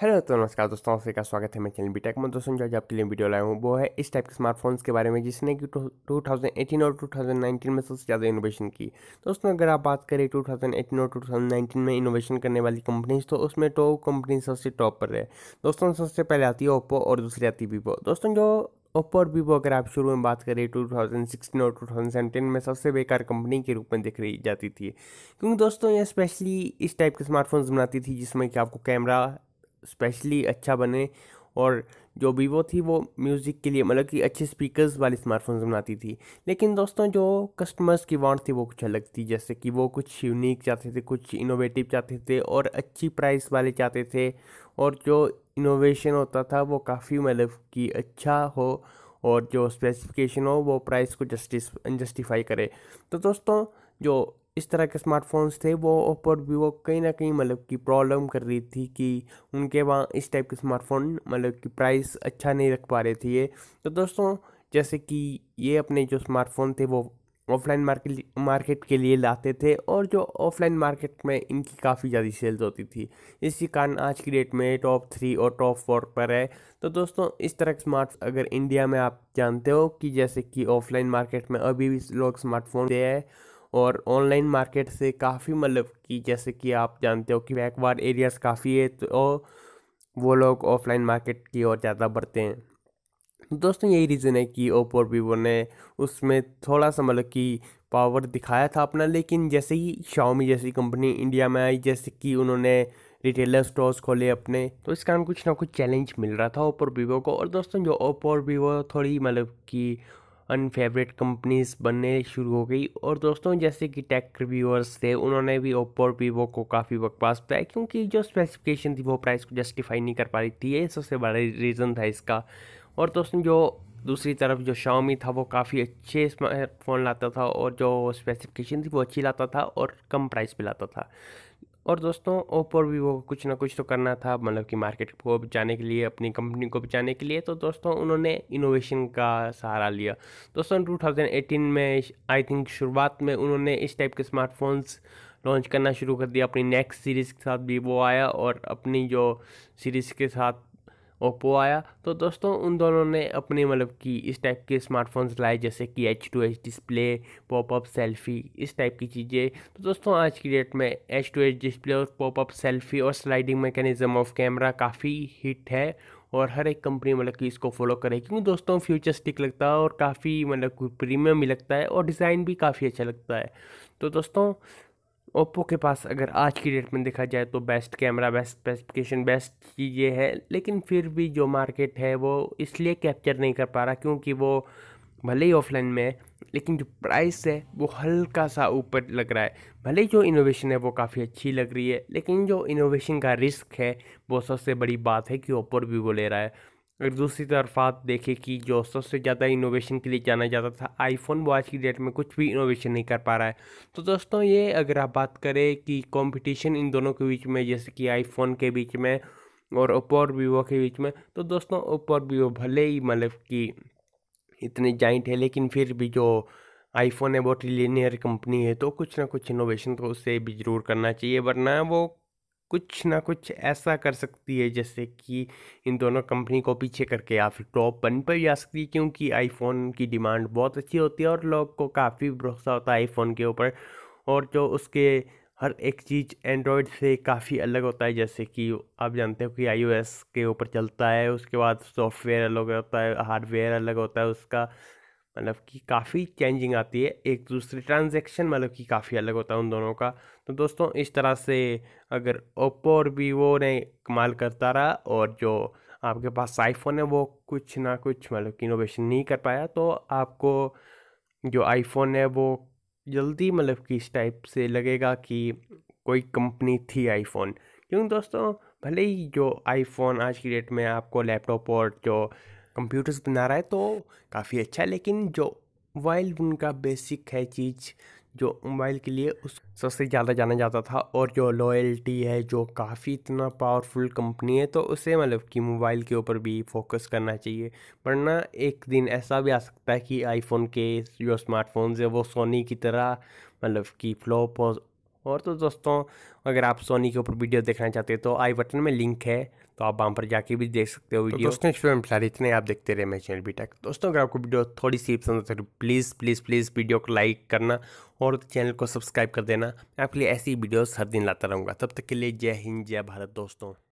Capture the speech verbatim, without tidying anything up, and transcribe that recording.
Hello तो नमस्कार दोस्तों, आप सभी का स्वागत है मेरे चैनल बीटेक में। दोस्तों जो आज आपके लिए वीडियो लाया हूँ वो है इस टाइप के स्मार्टफोन्स के बारे में जिसने कि टू थाउजेंड एटीन और टू थाउजेंड नाइनटीन में सबसे ज़्यादा इनोवेशन की। दोस्तों अगर आप बात करें टू थाउजेंड एटीन और टू थाउजेंड नाइनटीन में इनोवेशन करने वाली कंपनीज, तो उसमें तो कंपनी सबसे टॉप पर है। दोस्तों सबसे पहले आती है ओप्पो और दूसरी आती है वीवो। दोस्तों जो ओप्पो और वीवो अगर आप शुरू में बात करें टू थाउजेंड सिक्सटीन और टू थाउजेंड सेवेंटीन में सबसे बेकार कंपनी के रूप में दिख रही जाती थी, क्योंकि दोस्तों ये स्पेशली इस टाइप के स्मार्टफोन्स बनाती थी जिसमें कि आपको कैमरा स्पेशली अच्छा बने, और जो वीवो थी वो म्यूज़िक के लिए मतलब कि अच्छे स्पीकर्स वाले स्मार्टफोन्स बनाती थी। लेकिन दोस्तों जो कस्टमर्स की वांट थी वो कुछ अलग थी, जैसे कि वो कुछ यूनिक चाहते थे, कुछ इनोवेटिव चाहते थे और अच्छी प्राइस वाले चाहते थे, और जो इनोवेशन होता था वो काफ़ी मतलब कि अच्छा हो, और जो स्पेसिफिकेशन हो वो प्राइस को जस्टिस जस्टिफाई करे। तो दोस्तों जो इस तरह के स्मार्टफोन्स थे वो ओप्पो और वीवो कहीं ना कहीं मतलब कि प्रॉब्लम कर रही थी कि उनके वहाँ इस टाइप के स्मार्टफोन मतलब कि प्राइस अच्छा नहीं रख पा रहे थे ये। तो दोस्तों जैसे कि ये अपने जो स्मार्टफोन थे वो ऑफलाइन मार्केट मार्केट के लिए लाते थे, और जो ऑफलाइन मार्केट में इनकी काफ़ी ज़्यादा सेल्स होती थी। इसी कारण आज की डेट में टॉप थ्री और टॉप फोर पर है। तो दोस्तों इस तरह के स्मार्ट अगर इंडिया में आप जानते हो कि जैसे कि ऑफलाइन मार्केट में अभी भी लोग स्मार्टफोन दे हैं, और ऑनलाइन मार्केट से काफ़ी मतलब कि जैसे कि आप जानते हो कि बैकवर्ड एरियाज काफ़ी है, तो वो लोग ऑफलाइन मार्केट की ओर ज़्यादा बढ़ते हैं। दोस्तों यही रीज़न है कि ओप्पो और वीवो ने उसमें थोड़ा सा मतलब कि पावर दिखाया था अपना, लेकिन जैसे ही शाओमी जैसी कंपनी इंडिया में आई, जैसे कि उन्होंने रिटेलर स्टोर्स खोले अपने, तो इस कारण कुछ ना कुछ चैलेंज मिल रहा था ओप्पो और वीवो को। और दोस्तों जो ओप्पो और वीवो थोड़ी मतलब कि अनफेवरेट कंपनीज बनने शुरू हो गई, और दोस्तों जैसे कि टेक रिव्यूअर्स थे उन्होंने भी ओप्पो और वीवो को काफ़ी बकवास बताया, क्योंकि जो स्पेसिफिकेशन थी वो प्राइस को जस्टिफाई नहीं कर पा रही थी। ये सबसे बड़ा रीज़न था इसका। और दोस्तों जो दूसरी तरफ जो शाओमी था वो काफ़ी अच्छे स्मार्टफोन लाता था, और जो स्पेसिफिकेशन थी वो अच्छी लाता था और कम प्राइस पे लाता था। और दोस्तों ओप्पो और वीवो को कुछ ना कुछ तो करना था, मतलब कि मार्केट को बचाने के लिए, अपनी कंपनी को बचाने के लिए। तो दोस्तों उन्होंने इनोवेशन का सहारा लिया। दोस्तों टू थाउजेंड एटीन में आई थिंक शुरुआत में उन्होंने इस टाइप के स्मार्टफोन्स लॉन्च करना शुरू कर दिया। अपनी नेक्स्ट सीरीज़ के साथ वीवो आया, और अपनी जो सीरीज़ के साथ ओप्पो आया। तो दोस्तों उन दोनों ने अपने मतलब कि इस टाइप के स्मार्टफोन्स लाए, जैसे कि H two H display, popup selfie, इस टाइप की चीज़ें। तो दोस्तों आज की डेट में एच टू एच डिस्प्ले और पॉपअप सेल्फी और स्लाइडिंग मैकेनिज्म ऑफ कैमरा काफ़ी हिट है, और हर एक कंपनी मतलब कि इसको फॉलो करे, क्योंकि दोस्तों फ्यूचरिस्टिक लगता है और काफ़ी मतलब प्रीमियम भी लगता है, और डिज़ाइन भी काफ़ी अच्छा लगता है। तो दोस्तों ओप्पो के पास अगर आज की डेट में देखा जाए तो best camera, best specification, best चीज़ें हैं, लेकिन फिर भी जो मार्केट है वो इसलिए कैप्चर नहीं कर पा रहा क्योंकि वो भले ही ऑफलाइन में है, लेकिन जो प्राइस है वो हल्का सा ऊपर लग रहा है। भले ही जो इनोवेशन है वो काफ़ी अच्छी लग रही है, लेकिन जो इनोवेशन का रिस्क है वो सबसे बड़ी बात है कि ओप्पो वीवो ले रहा है। अगर दूसरी तरफ आप देखें कि जो सबसे ज़्यादा इनोवेशन के लिए जाना जाता था आईफोन, वो आज की डेट में कुछ भी इनोवेशन नहीं कर पा रहा है। तो दोस्तों ये अगर आप बात करें कि कंपटीशन इन दोनों के बीच में, जैसे कि आईफोन के बीच में और ओप्पो और वीवो के बीच में, तो दोस्तों ओप्पो और वीवो भले ही मतलब कि इतने जाइंट है, लेकिन फिर भी जो आईफोन है वो ट्रिलियनियर कंपनी है, तो कुछ ना कुछ इनोवेशन तो उससे भी जरूर करना चाहिए, वरना वो कुछ ना कुछ ऐसा कर सकती है जैसे कि इन दोनों कंपनी को पीछे करके या फिर टॉप वन पर भी आ सकती है, क्योंकि आईफोन की डिमांड बहुत अच्छी होती है और लोग को काफ़ी भरोसा होता है आईफोन के ऊपर। और जो उसके हर एक चीज़ एंड्रॉयड से काफ़ी अलग होता है, जैसे कि आप जानते हो कि आईओएस के ऊपर चलता है, उसके बाद सॉफ्टवेयर अलग होता है, हार्डवेयर अलग होता है उसका, मतलब कि काफ़ी चेंजिंग आती है, एक दूसरे ट्रांजैक्शन मतलब कि काफ़ी अलग होता है उन दोनों का। तो दोस्तों इस तरह से अगर ओप्पो और वीवो ने कमाल करता रहा, और जो आपके पास आईफोन है वो कुछ ना कुछ मतलब कि इनोवेशन नहीं कर पाया, तो आपको जो आईफोन है वो जल्दी मतलब कि इस टाइप से लगेगा कि कोई कंपनी थी आईफोन। क्योंकि दोस्तों भले ही जो आईफोन आज की डेट में आपको लैपटॉप और जो कंप्यूटर्स बना रहा है तो काफ़ी अच्छा है, लेकिन जो मोबाइल उनका बेसिक है चीज़, जो मोबाइल के लिए उस सबसे ज़्यादा जाना जाता था, और जो लॉयल्टी है, जो काफ़ी इतना पावरफुल कंपनी है, तो उसे मतलब कि मोबाइल के ऊपर भी फोकस करना चाहिए। वरना एक दिन ऐसा भी आ सकता है कि आईफोन के जो स्मार्टफोन्स है वो सोनी की तरह मतलब कि फ्लॉप हो और तो दोस्तों अगर आप सोनी के ऊपर वीडियो देखना चाहते हैं तो आई बटन में लिंक है, तो आप वहाँ पर जाके भी देख सकते हो वीडियो। तो दोस्तों इस वीडियो में फिलहाल इतने, आप देखते रहे मेरे चैनल बीटेक। दोस्तों अगर आपको वीडियो थोड़ी सी पसंद है तो प्लीज़ प्लीज़ प्लीज़ वीडियो को लाइक करना और चैनल को सब्सक्राइब कर देना। मैं आपके लिए ऐसी वीडियोस हर दिन लाता रहूँगा। तब तक के लिए जय हिंद जय भारत दोस्तों।